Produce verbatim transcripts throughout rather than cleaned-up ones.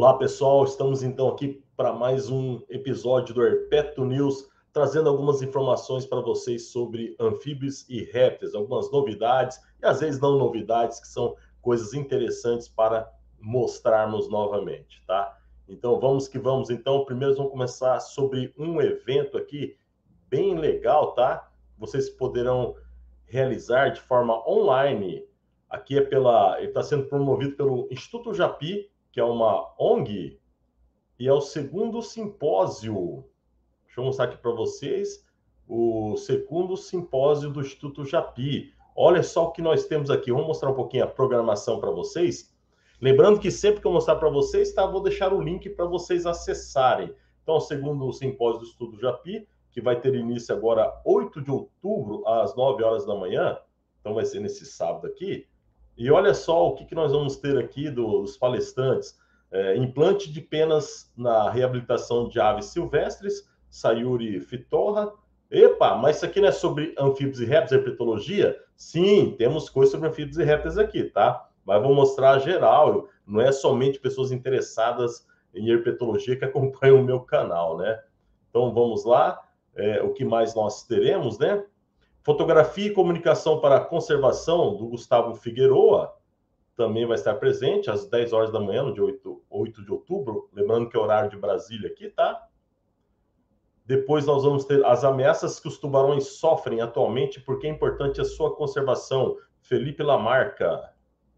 Olá, pessoal. Estamos então aqui para mais um episódio do Herpeto News, trazendo algumas informações para vocês sobre anfíbios e répteis, algumas novidades e às vezes não novidades, que são coisas interessantes para mostrarmos novamente, tá? Então vamos que vamos. Então, primeiro vamos começar sobre um evento aqui bem legal, tá? Vocês poderão realizar de forma online. Aqui é pela, ele está sendo promovido pelo Instituto Japi, que é uma O N G, e é o segundo simpósio. Deixa eu mostrar aqui para vocês o segundo simpósio do Instituto Japi. Olha só o que nós temos aqui. Vamos mostrar um pouquinho a programação para vocês. Lembrando que sempre que eu mostrar para vocês, tá, vou deixar o link para vocês acessarem. Então, o segundo simpósio do Instituto Japi, que vai ter início agora oito de outubro, às nove horas da manhã. Então, vai ser nesse sábado aqui. E olha só o que, que nós vamos ter aqui dos palestrantes. É, implante de penas na reabilitação de aves silvestres, Sayuri Fitorra. Epa, mas isso aqui não é sobre anfíbios e répteis, herpetologia? Sim, temos coisas sobre anfíbios e répteis aqui, tá? Mas vou mostrar geral, não é somente pessoas interessadas em herpetologia que acompanham o meu canal, né? Então vamos lá, é, o que mais nós teremos, né? Fotografia e comunicação para a conservação, do Gustavo Figueroa, também vai estar presente às dez horas da manhã, no dia oito de outubro, lembrando que é horário de Brasília aqui, tá? Depois nós vamos ter as ameaças que os tubarões sofrem atualmente, porque é importante a sua conservação, Felipe Lamarca.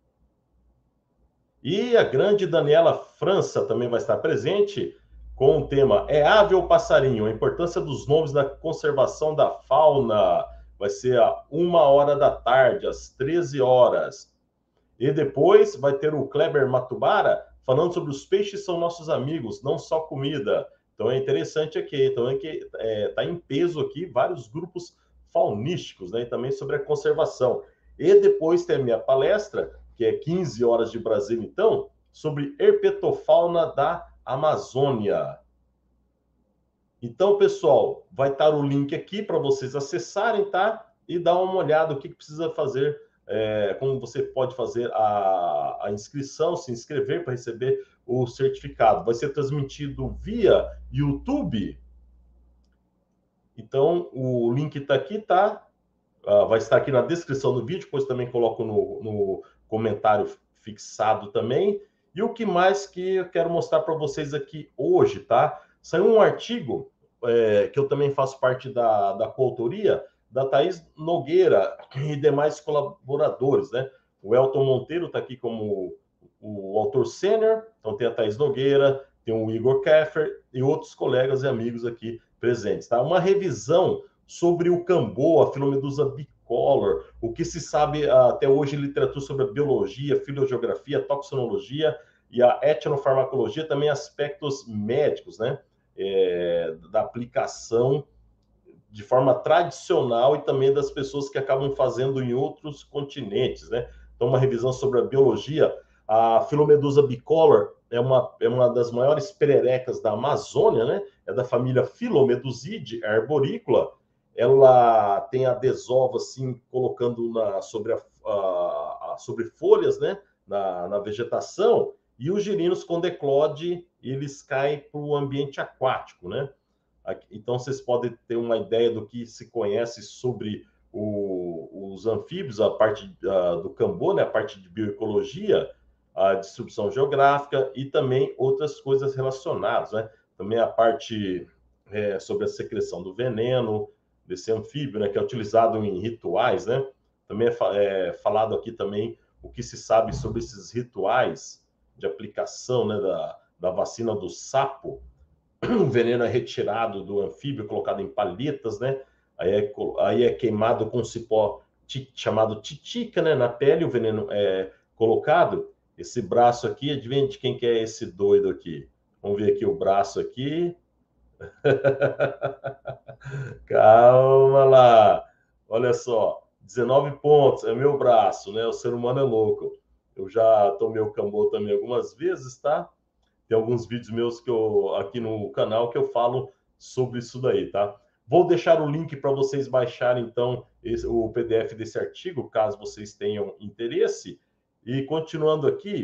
E a grande Daniela França também vai estar presente, com o tema É ave ou passarinho? A importância dos nomes na conservação da fauna. Vai ser a uma hora da tarde, às treze horas. E depois vai ter o Kleber Matubara falando sobre os peixes são nossos amigos, não só comida. Então é interessante aqui, então é que está é, tá em peso aqui vários grupos faunísticos, né? E também sobre a conservação. E depois tem a minha palestra, que é quinze horas de Brasília, então, sobre herpetofauna da Amazônia. Então, pessoal, vai estar o link aqui para vocês acessarem, tá? E dar uma olhada o que, que precisa fazer, é, como você pode fazer a, a inscrição, se inscrever para receber o certificado. Vai ser transmitido via YouTube. Então, o link está aqui, tá? Uh, vai estar aqui na descrição do vídeo, depois também coloco no, no comentário fixado também. E o que mais que eu quero mostrar para vocês aqui hoje, tá? Saiu um artigo, é, que eu também faço parte da, da coautoria, da Thaís Nogueira e demais colaboradores, né? O Elton Monteiro está aqui como o, o autor sênior, então tem a Thaís Nogueira, tem o Igor Keffer e outros colegas e amigos aqui presentes, tá? Uma revisão sobre o cambô, a Filomedusa bicolor, o que se sabe até hoje em literatura sobre a biologia, filogeografia, toxinologia e a etnofarmacologia, também aspectos médicos, né? É, da aplicação de forma tradicional e também das pessoas que acabam fazendo em outros continentes, né? Então, uma revisão sobre a biologia. A Filomedusa bicolor é uma, é uma das maiores pererecas da Amazônia, né? É da família Filomedusidae, arborícola. Ela tem a desova, assim, colocando na, sobre, a, a, a, sobre folhas, né? Na, na vegetação. E os girinos com declode, eles caem para o ambiente aquático, né? Então, vocês podem ter uma ideia do que se conhece sobre o, os anfíbios, a parte uh, do cambô, né, a parte de bioecologia, a distribuição geográfica e também outras coisas relacionadas, né? Também a parte é, sobre a secreção do veneno desse anfíbio, né, que é utilizado em rituais, né? Também é, é falado aqui também o que se sabe sobre esses rituais de aplicação, né, da, da vacina do sapo. O veneno é retirado do anfíbio, colocado em palhetas, né? Aí é, aí é queimado com cipó chamado titica, né? Na pele, o veneno é colocado. Esse braço aqui, adivinha de quem que é esse doido aqui? Vamos ver aqui o braço aqui. Calma lá. Olha só, dezenove pontos, é meu braço, né? O ser humano é louco. Eu já tomei o cambô também algumas vezes, tá? Tem alguns vídeos meus que eu, aqui no canal que eu falo sobre isso daí, tá? Vou deixar o link para vocês baixarem, então, esse, o P D F desse artigo, caso vocês tenham interesse. E continuando aqui,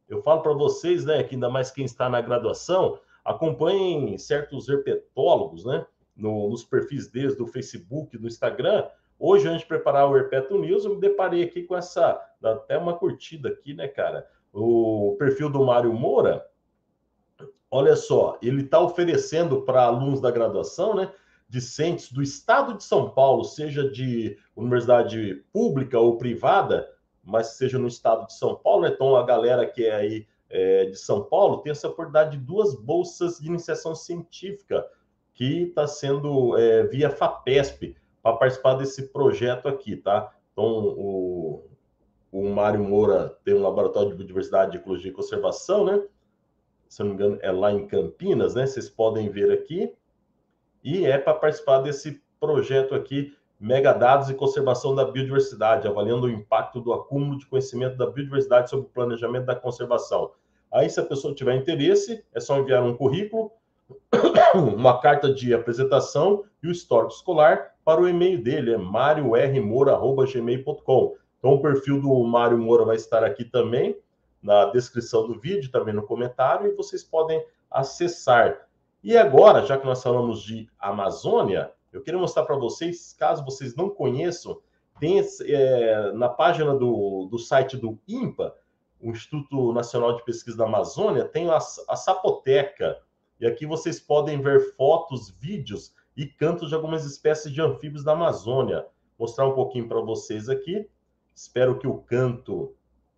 eu falo para vocês, né, que ainda mais quem está na graduação, acompanhem certos herpetólogos, né, no, nos perfis deles do Facebook, do Instagram. Hoje, antes de preparar o Herpeto News, eu me deparei aqui com essa, dá até uma curtida aqui, né, cara? O perfil do Mário Moura, olha só, ele está oferecendo para alunos da graduação, né, discentes do estado de São Paulo, seja de universidade pública ou privada, mas seja no estado de São Paulo, né? Então a galera que é aí é, de São Paulo tem essa oportunidade de duas bolsas de iniciação científica que está sendo é, via FAPESP para participar desse projeto aqui, tá? Então o, o Mário Moura tem um laboratório de biodiversidade, ecologia e conservação, né? Se não me engano, é lá em Campinas, né? Vocês podem ver aqui. E é para participar desse projeto aqui, Megadados e Conservação da Biodiversidade, avaliando o impacto do acúmulo de conhecimento da biodiversidade sobre o planejamento da conservação. Aí, se a pessoa tiver interesse, é só enviar um currículo, uma carta de apresentação e o histórico escolar para o e-mail dele, é mario r moura arroba gmail ponto com. Então, o perfil do Mário Moura vai estar aqui também, na descrição do vídeo, também no comentário, e vocês podem acessar. E agora, já que nós falamos de Amazônia, eu queria mostrar para vocês, caso vocês não conheçam, tem é, na página do, do site do INPA, o Instituto Nacional de Pesquisa da Amazônia, tem a, a Sapoteca. E aqui vocês podem ver fotos, vídeos e cantos de algumas espécies de anfíbios da Amazônia. Vou mostrar um pouquinho para vocês aqui. Espero que o canto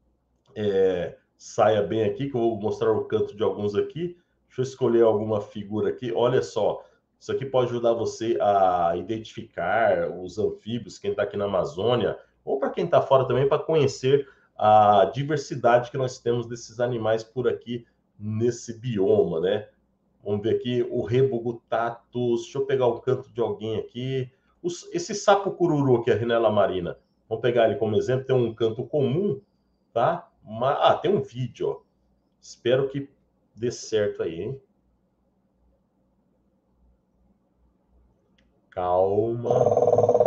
é, saia bem aqui, que eu vou mostrar o canto de alguns aqui. Deixa eu escolher alguma figura aqui. Olha só, isso aqui pode ajudar você a identificar os anfíbios, quem está aqui na Amazônia, ou para quem está fora também, para conhecer a diversidade que nós temos desses animais por aqui nesse bioma, né? Vamos ver aqui o rebugutatus. Deixa eu pegar o canto de alguém aqui. Os, esse sapo cururu aqui, a Rinella marina. Vamos pegar ele como exemplo. Tem um canto comum, tá? Uma, ah, tem um vídeo, ó. Espero que dê certo aí, hein? Calma.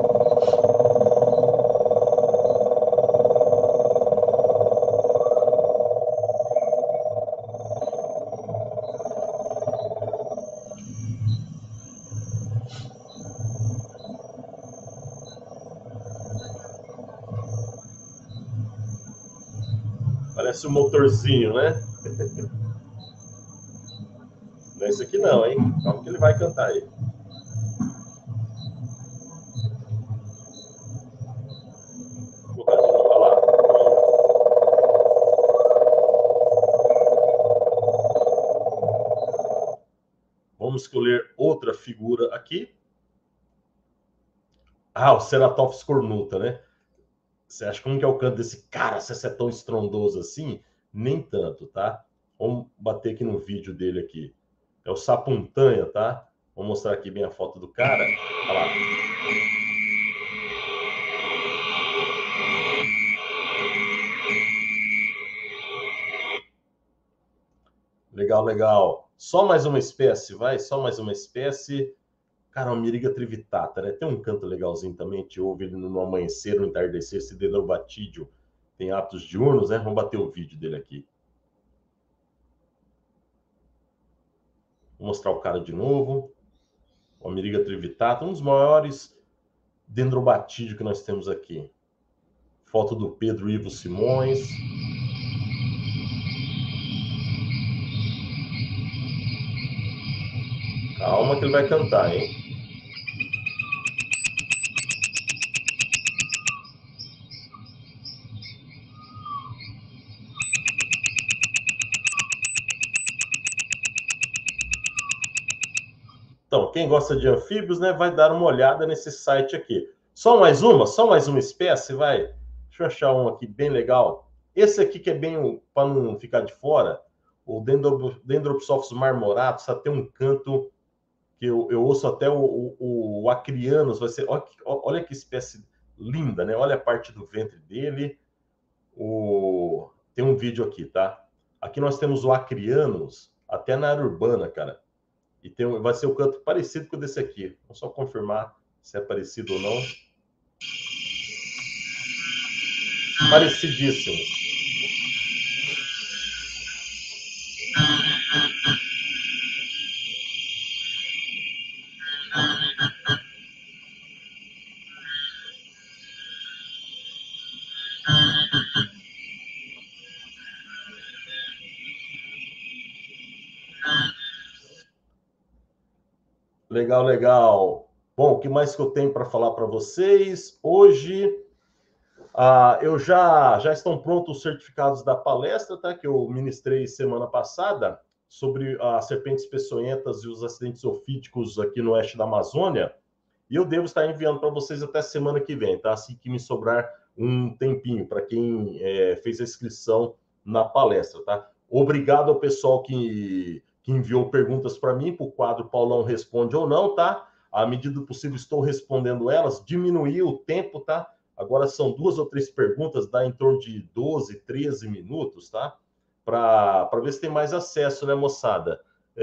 Parece um motorzinho, né? Não é esse aqui não, hein? Calma que ele vai cantar aí. Vou botar de novo, olha lá. Vamos escolher outra figura aqui. Ah, o Ceratops cornuta, né? Você acha como que é o canto desse cara? Se é tão estrondoso assim? Nem tanto, tá? Vamos bater aqui no vídeo dele aqui. É o sapuntanha, tá? Vou mostrar aqui bem a foto do cara. Olha lá. Legal, legal. Só mais uma espécie, vai? Só mais uma espécie. Cara, uma miriga trivitata, né? Tem um canto legalzinho também, a gente ouve ele no amanhecer, no entardecer, esse Dendrobatídeo. Tem hábitos diurnos, né? Vamos bater o vídeo dele aqui. Vou mostrar o cara de novo. O Miriga trivitata, um dos maiores dendrobatídeos que nós temos aqui. Foto do Pedro Ivo Simões. Calma que ele vai cantar, hein? Então, quem gosta de anfíbios, né, vai dar uma olhada nesse site aqui. Só mais uma? Só mais uma espécie, vai? Deixa eu achar um aqui bem legal. Esse aqui que é bem, para não ficar de fora, o Dendropsophis marmoratus, só tem um canto que eu, eu ouço até o, o, o acrianos, vai ser, olha, olha que espécie linda, né? Olha a parte do ventre dele. O, tem um vídeo aqui, tá? Aqui nós temos o acrianos, até na área urbana, cara. E tem, vai ser o canto parecido com o desse aqui. Vamos só confirmar se é parecido ou não. Parecidíssimo. Legal, legal. Bom, o que mais que eu tenho para falar para vocês? Hoje, ah, eu já, já estão prontos os certificados da palestra, tá? Que eu ministrei semana passada sobre as serpentes peçonhentas e os acidentes ofídicos aqui no oeste da Amazônia. E eu devo estar enviando para vocês até semana que vem, tá? Assim que me sobrar um tempinho para quem é, fez a inscrição na palestra, tá? Obrigado ao pessoal que, que enviou perguntas para mim, para o quadro Paulão Responde ou Não, tá? À medida do possível, estou respondendo elas. Diminuí o tempo, tá? Agora são duas ou três perguntas, dá em torno de doze, treze minutos, tá? Para ver se tem mais acesso, né, moçada?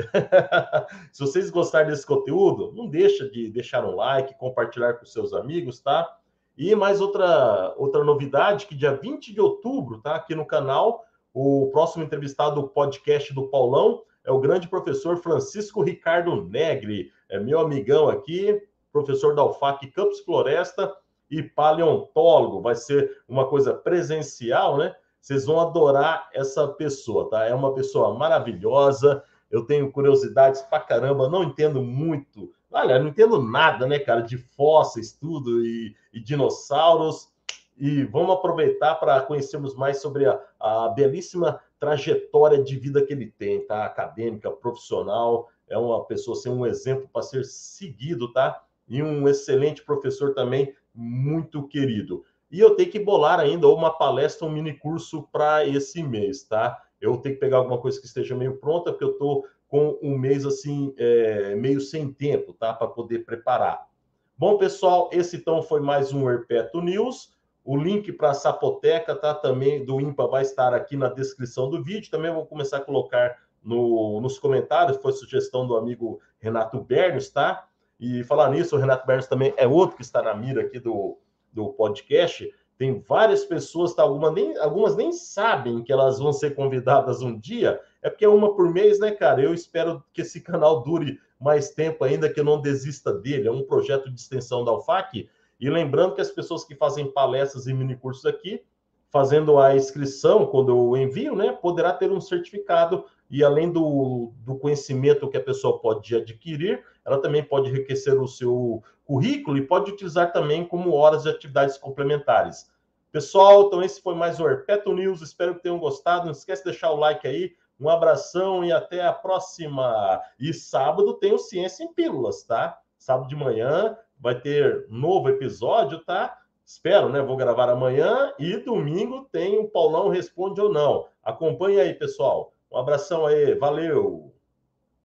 Se vocês gostarem desse conteúdo, não deixa de deixar um like, compartilhar com seus amigos, tá? E mais outra, outra novidade, que dia vinte de outubro, tá? Aqui no canal, o próximo entrevistado do podcast do Paulão é o grande professor Francisco Ricardo Negri, é meu amigão aqui, professor da U F A C Campus Floresta e paleontólogo. Vai ser uma coisa presencial, né? Vocês vão adorar essa pessoa, tá? É uma pessoa maravilhosa. Eu tenho curiosidades pra caramba, não entendo muito. Olha, não entendo nada, né, cara, de fósseis, tudo, e, e dinossauros. E vamos aproveitar para conhecermos mais sobre a, a belíssima trajetória de vida que ele tem, tá? Acadêmica, profissional. É uma pessoa, assim, um exemplo para ser seguido, tá? E um excelente professor também, muito querido. E eu tenho que bolar ainda uma palestra, um mini curso para esse mês, tá? Eu tenho que pegar alguma coisa que esteja meio pronta, porque eu estou com um mês assim, é, meio sem tempo, tá? Para poder preparar. Bom, pessoal, esse então foi mais um Herpeto News. O link para a Sapoteca, tá? Também do INPA vai estar aqui na descrição do vídeo. Também vou começar a colocar no, nos comentários, foi sugestão do amigo Renato Bernes, tá? E falar nisso, o Renato Bernes também é outro que está na mira aqui do, do podcast. Tem várias pessoas, tá? Algumas nem, algumas nem sabem que elas vão ser convidadas um dia. É porque é uma por mês, né, cara? Eu espero que esse canal dure mais tempo ainda, que eu não desista dele. É um projeto de extensão da U F A C. E lembrando que as pessoas que fazem palestras e minicursos aqui, fazendo a inscrição, quando eu envio, né, poderá ter um certificado. E além do, do conhecimento que a pessoa pode adquirir, ela também pode enriquecer o seu currículo e pode utilizar também como horas de atividades complementares. Pessoal, então esse foi mais o Herpeto News, espero que tenham gostado, não esquece de deixar o like aí, um abração e até a próxima. E sábado tem o Ciência em Pílulas, tá? Sábado de manhã vai ter novo episódio, tá? Espero, né? Vou gravar amanhã e domingo tem o Paulão Responde ou Não. Acompanhe aí, pessoal. Um abração aí, valeu!